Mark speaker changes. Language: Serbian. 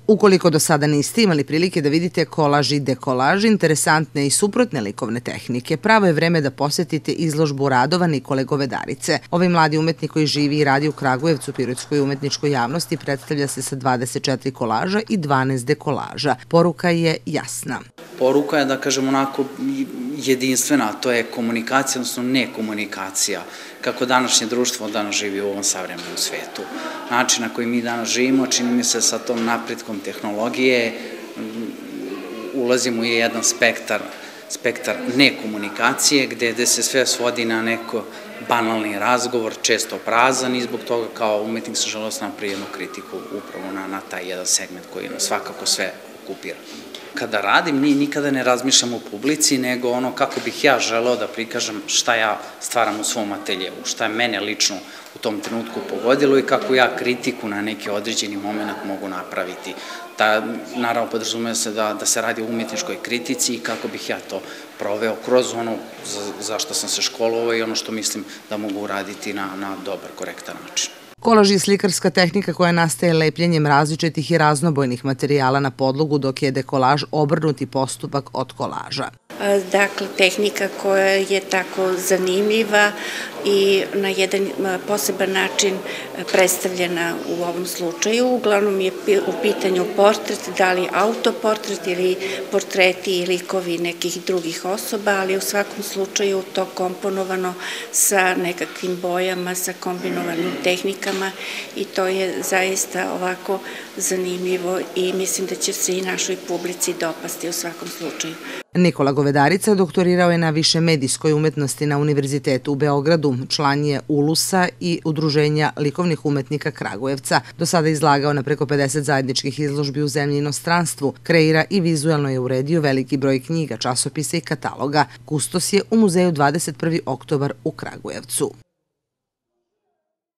Speaker 1: Ukoliko do sada niste imali prilike da vidite kolaž i dekolaž, interesantne i suprotne likovne tehnike, pravo je vreme da posetite izložbu radova Nikole Govedarice. Ovaj mladi umetnik koji živi i radi u Kragujevcu, pirotskoj umetničkoj javnosti, predstavlja se sa 24 kolaža i 12 dekolaža. Poruka je jasna.
Speaker 2: Poruka je, da kažem, onako jedinstvena, to je komunikacija, odnosno nekomunikacija. Kako današnje društvo danas živi u ovom savremenom svetu. Način na koji mi danas živimo, čini mi se sa tom napretkom tehnologije, ulazimo u jedan spektar nekomunikacije, gde se sve svodi na neko banalni razgovor, često prazan, i zbog toga kao umetnik sam želeo da napravim jednu kritiku upravo na taj jedan segment koji nas svakako sve okupira. Kada radim, nikada ne razmišljam o publici, nego ono kako bih ja želeo da prikažem šta ja stvaram u svom ateljevu, šta je mene lično u tom trenutku pogodilo i kako ja kritiku na neki određeni moment mogu napraviti. Naravno, podrazumeva se da se radi o umetničkoj kritici i kako bih ja to proveo kroz ono za što sam se školovao i ono što mislim da mogu uraditi na dobar, korektan način.
Speaker 1: Kolaž je slikarska tehnika koja nastaje lepljenjem različitih i raznobojnih materijala na podlogu, dok je dekolaž obrnuti postupak od kolaža.
Speaker 3: Dakle, tehnika koja je tako zanimljiva i na jedan poseban način predstavljena u ovom slučaju. Uglavnom je u pitanju portret, da li autoportret ili portreti i likovi nekih drugih osoba, ali u svakom slučaju to komponovano sa nekakvim bojama, sa kombinovanim tehnikama, i to je zaista ovako zanimljivo i mislim da će se i našoj publici dopasti u svakom slučaju.
Speaker 1: Nikola Govedarica doktorirao je na višemedijskoj umetnosti na Univerzitetu u Beogradu, član je ULUS-a i Udruženja likovnih umetnika Kragujevca. Do sada je izlagao na preko 50 zajedničkih izložbi u zemlji i inostranstvu, kreira i vizuelno je uredio veliki broj knjiga, časopisa i kataloga. Kustos je u muzeju 21. oktobar u Kragujevcu.